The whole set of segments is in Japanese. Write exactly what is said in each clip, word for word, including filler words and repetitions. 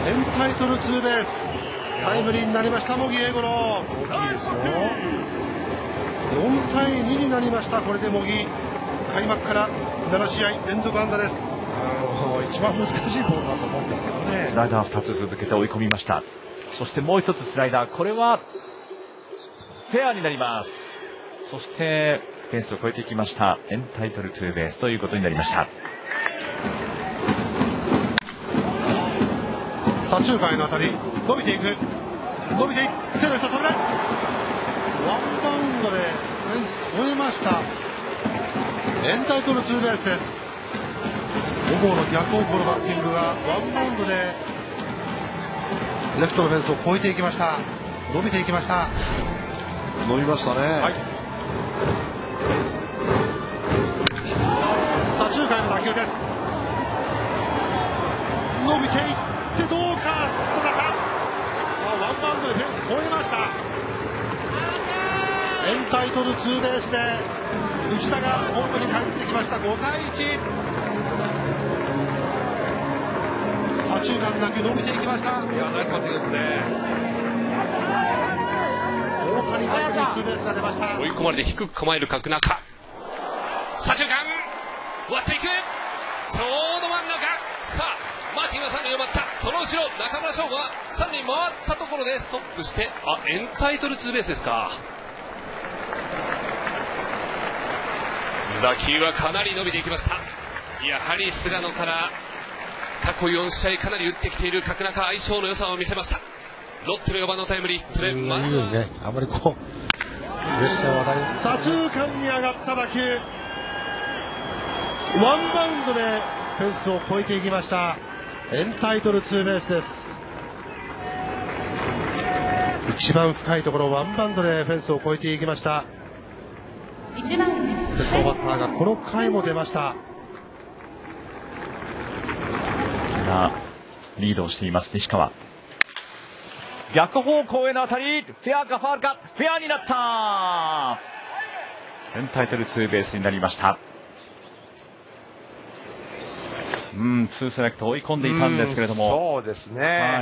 エンタイトルツーベースタイムリーになりました茂木英五郎。 大きいですよ。 よんたいにになりました。これで茂木開幕からななしあい連続安打です。 一番難しいボールだと思うんですけどね。 スライダーふたつ続けて追い込みました。そしてもう一つスライダー、これはフェアになります。そしてフェンスを越えていきました。エンタイトルツーベースということになりました。 左中間への当たり、伸びていく伸びていってレフト飛べない。ワンバウンドでフェンス越えました。エンタイトルツーベースです。ご号の逆方向のバッティングがワンバウンドでレフトのフェンスを越えていきました。伸びていきました。 伸びましたね。 はい、左中間への打球です。伸びていってどうか、ストラカワンバウンドでフェンス越えました。エンタイトルツーベースで内田がホームに帰ってきました。ごたいいち。左中間打球伸びていきました。 いや、ナイスバッティングですね。 大谷タイムリーツーベースが出ました。 追い込まれて低く構える角中、左中間割っていく、ちょうど真ん中。さあマーティンが三塁を待った。その後ろ中村奨吾が三塁回ったところでストップして、あ、エンタイトルツーベースですか。打球はかなり伸びていきました。やはり菅野から過去よんしあいかなり打ってきている角中、相性の良さを見せました。ロッテのよばんのタイムリーヒットでまずはね、あまりこうプレッシャーはない。 左中間に上がった打球、ワンバウンドでフェンスを越えていきました。エンタイトルツーベースです。一番深いところワンバウンドでフェンスを越えていきました。先頭バッターがこの回も出ました。 リードをしています西川。逆方向への当たり、フェアかファウルか、フェアになった。エンタイトルツーベースになりました。うん、ツーストライクと追い込んでいたんですけれども、 そうですね、 はい、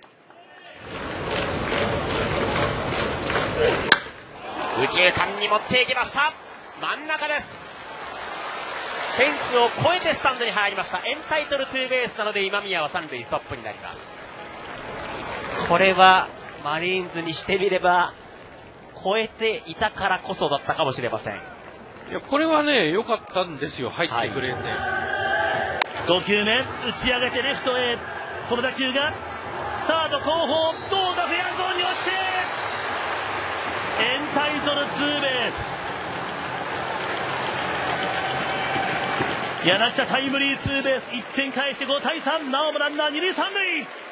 右中間に持っていきました。真ん中です。フェンスを越えてスタンドに入りました。エンタイトルツーベースなので今宮は三塁ストップになります。これはマリーンズにしてみれば越えていたからこそだったかもしれません。 いや、これはね良かったんですよ、入ってくれて、はい、 ごきゅうめ打ち上げてレフトへ、この打球がサード後方、どうだ、フェアゾーンに落ちてエンタイトルツーベース。柳田タイムリーツーベース、いってん返してごたいさん、なおもランナー二塁三塁。